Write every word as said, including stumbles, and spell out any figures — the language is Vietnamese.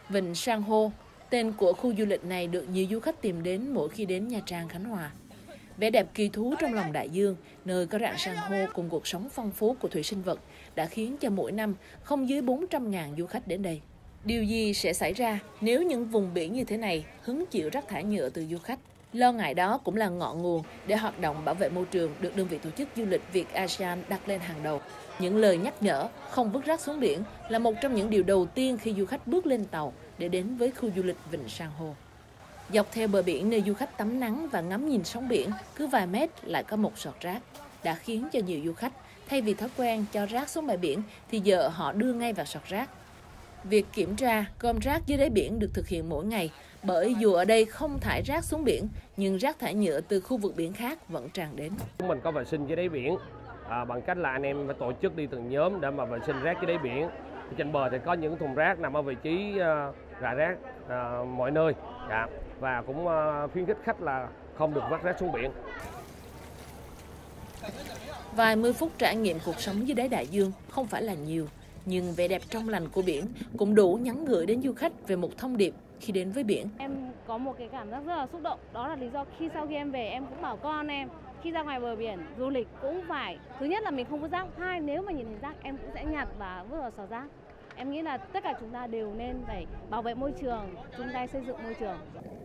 Vịnh San hô, tên của khu du lịch này được nhiều du khách tìm đến mỗi khi đến Nha Trang, Khánh Hòa. Vẻ đẹp kỳ thú trong lòng đại dương, nơi có rạn san hô cùng cuộc sống phong phú của thủy sinh vật đã khiến cho mỗi năm không dưới bốn trăm nghìn du khách đến đây. Điều gì sẽ xảy ra nếu những vùng biển như thế này hứng chịu rác thải nhựa từ du khách? Lo ngại đó cũng là ngọn nguồn để hoạt động bảo vệ môi trường được đơn vị tổ chức du lịch Việt ASEAN đặt lên hàng đầu. Những lời nhắc nhở không vứt rác xuống biển là một trong những điều đầu tiên khi du khách bước lên tàu để đến với khu du lịch Vịnh San hô. Dọc theo bờ biển nơi du khách tắm nắng và ngắm nhìn sóng biển, cứ vài mét lại có một sọt rác, đã khiến cho nhiều du khách thay vì thói quen cho rác xuống bãi biển thì giờ họ đưa ngay vào sọt rác. Việc kiểm tra, gom rác dưới đáy biển được thực hiện mỗi ngày, bởi dù ở đây không thải rác xuống biển, nhưng rác thải nhựa từ khu vực biển khác vẫn tràn đến. Chúng mình có vệ sinh dưới đáy biển à, bằng cách là anh em phải tổ chức đi từng nhóm để mà vệ sinh rác dưới đáy biển. Trên bờ thì có những thùng rác nằm ở vị trí uh, rải rác uh, mọi nơi, dạ. Và cũng uh, khuyến khích khách là không được vứt rác xuống biển. Vài mươi phút trải nghiệm cuộc sống dưới đáy đại dương không phải là nhiều, nhưng vẻ đẹp trong lành của biển cũng đủ nhắn gửi đến du khách về một thông điệp khi đến với biển. Em có một cái cảm giác rất là xúc động, đó là lý do khi sau khi em về em cũng bảo con em khi ra ngoài bờ biển du lịch cũng phải, thứ nhất là mình không có rác, hai nếu mà nhìn thấy rác em cũng sẽ nhặt và vứt vào sọt rác. Em nghĩ là tất cả chúng ta đều nên phải bảo vệ môi trường, chung tay xây dựng môi trường.